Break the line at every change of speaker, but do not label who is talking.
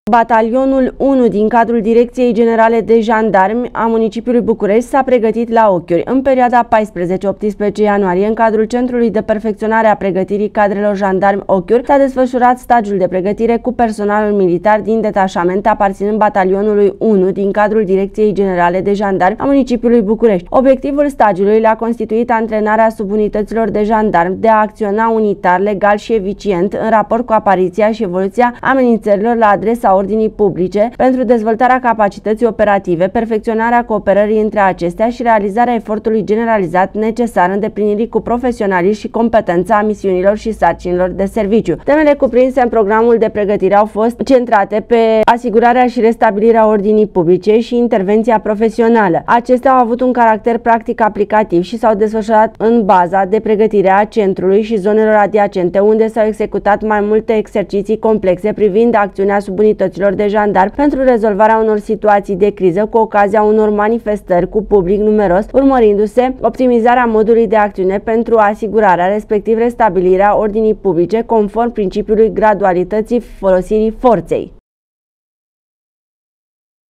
Batalionul 1 din cadrul Direcției Generale de Jandarmi a municipiului București s-a pregătit la ochiuri. În perioada 14-18 ianuarie, în cadrul Centrului de Perfecționare a Pregătirii Cadrelor Jandarmi Ochiuri, s-a desfășurat stagiul de pregătire cu personalul militar din detașament aparținând Batalionului 1 din cadrul Direcției Generale de Jandarmi a municipiului București. Obiectivul stagiului l-a constituit antrenarea subunităților de jandarmi de a acționa unitar, legal și eficient în raport cu apariția și evoluția amenințărilor la adresa ordinii publice pentru dezvoltarea capacității operative, perfecționarea cooperării între acestea și realizarea efortului generalizat necesar îndeplinirii cu profesionalism și competența a misiunilor și sarcinilor de serviciu. Temele cuprinse în programul de pregătire au fost centrate pe asigurarea și restabilirea ordinii publice și intervenția profesională. Acestea au avut un caracter practic aplicativ și s-au desfășurat în baza de pregătire a centrului și zonelor adiacente, unde s-au executat mai multe exerciții complexe privind acțiunea subunităților de jandarmi pentru rezolvarea unor situații de criză cu ocazia unor manifestări cu public numeros, urmărindu-se optimizarea modului de acțiune pentru asigurarea, respectiv restabilirea ordinii publice conform principiului gradualității folosirii forței.